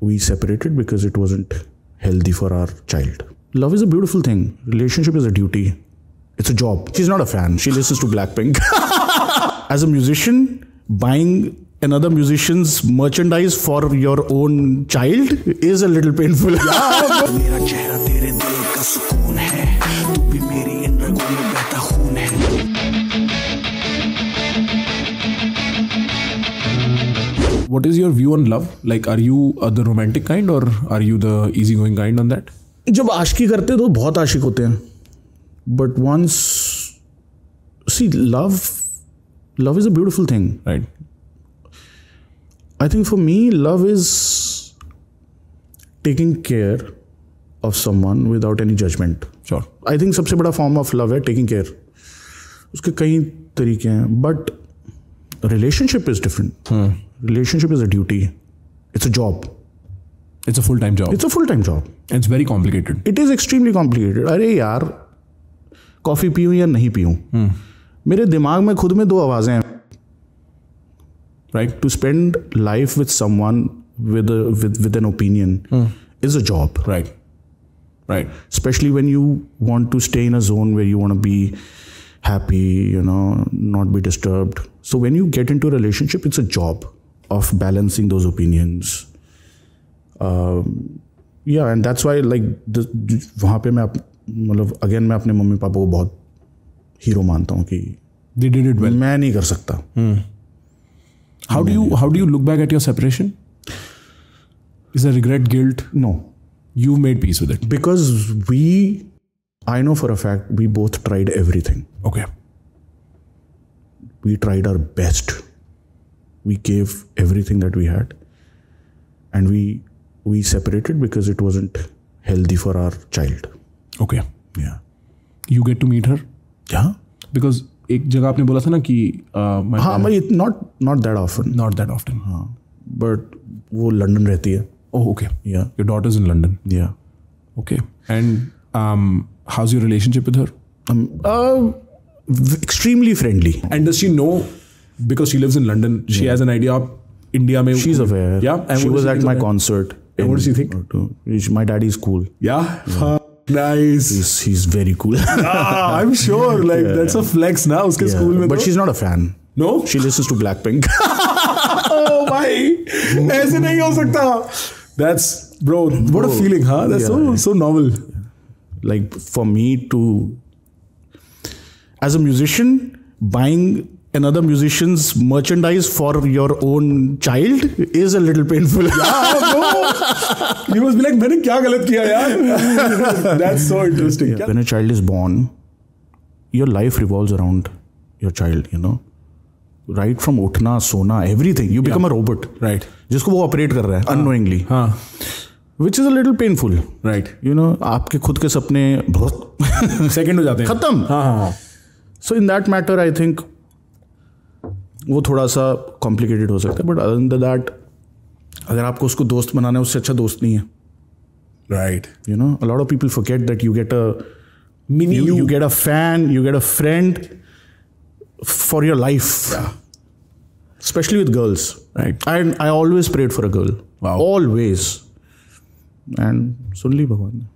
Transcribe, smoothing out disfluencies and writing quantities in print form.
we separated because it wasn't healthy for our child. Love is a beautiful thing. Relationship is a duty. It's a job. She's not a fan. She listens to Blackpink. As a musician, buying another musician's merchandise for your own child is a little painful. What is your view on love? Like, are you the romantic kind or are you the easygoing kind on that? जब आशिकी करते तो बहुत आशिक होते हैं. But once, see, love is a beautiful thing. Right. I think for me, love is taking care of someone without any judgment. Sure. I think सबसे बड़ा form of love है taking care. उसके कई तरीके हैं, but relationship is different. Relationship is a duty. It's a job. It's a full-time job. It's a full-time job. And it's very complicated. It is extremely complicated. अरे यार, coffee पीऊँ या नहीं पीऊँ, मेरे दिमाग में खुद में दो आवाज़ें हैं. Right. To spend life with someone with an opinion is a job. Right. Right. Especially when you want to stay in a zone where you want to be happy, not be disturbed. So when you get into a relationship, it's a job of balancing those opinions. Yeah, and that's why वहाँ पे मैं again मैं अपने mummy papa को बहुत hero मानता हूँ कि they did it well. मैं नहीं कर सकता. How do you look back at your separation? Is there regret, guilt? No. You made peace with it. Because I know for a fact, we both tried everything. Okay. We tried our best. We gave everything that we had. And we separated because it wasn't healthy for our child. Okay. Yeah. You get to meet her? Yeah. Because एक जगह आपने बोला था ना कि not that often. Not that often. हाँ. But वो London रहती है. Oh, okay. Yeah. Your daughter's in London. Yeah. Okay. And how's your relationship with her? Extremely friendly. And does she know, because she lives in London, she has an idea of India mein? She's aware. Yeah. And she was at my concert. And what does she think? My daddy is cool. Yeah. Nice. He's very cool. I'm sure. That's a flex now. Uske school mein. But she's not a fan. No? She listens to Blackpink. Oh भाई, ऐसे नहीं हो सकता. That's, bro, what a feeling, huh? That's so novel. Like for me to, as a musician, buying another musician's merchandise for your own child is a little painful. Yeah, bro. You must be like, मैंने क्या गलत किया यार? That's so interesting. When a child is born, your life revolves around your child, Right from उठना, सोना, everything. You become a robot. Right. जिसको वो operate कर रहा है unknowingly. हाँ. Which is a little painful. Right. आपके खुद के सपने बहुत second हो जाते हैं. खत्म. हाँ. So in that matter, I think वो थोड़ा सा complicated हो सकता है. But other than that, अगर आपको उसको दोस्त बनाना है, उससे अच्छा दोस्त नहीं है. Right. A lot of people forget that you get a mini you get a fan, you get a friend for your life. Yeah. Especially with girls. Right. I always prayed for a girl. Wow. Always. And सुन ली भगवान ने.